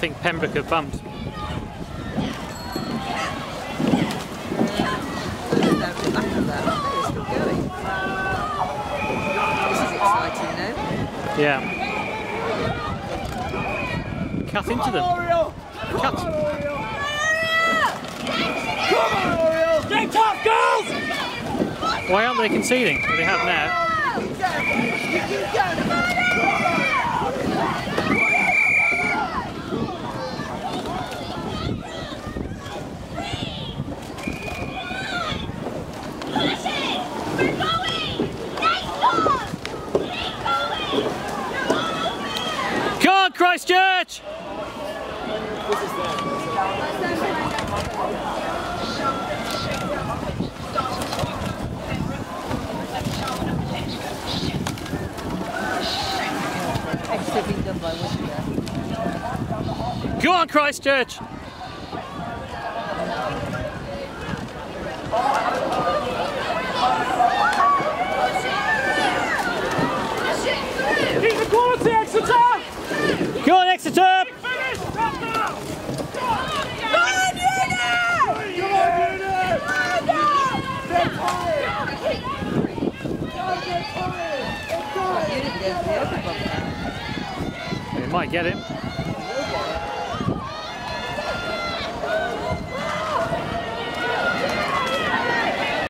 think Pembroke have bumped. Yeah. Cut into them. Cut. Come on, Oriole! Get tough, girls! Why aren't they conceding? Well, they have now. Go on, Christchurch! Go on, Christchurch! Keep the quality, Exeter! Go on, Exeter! They might get it.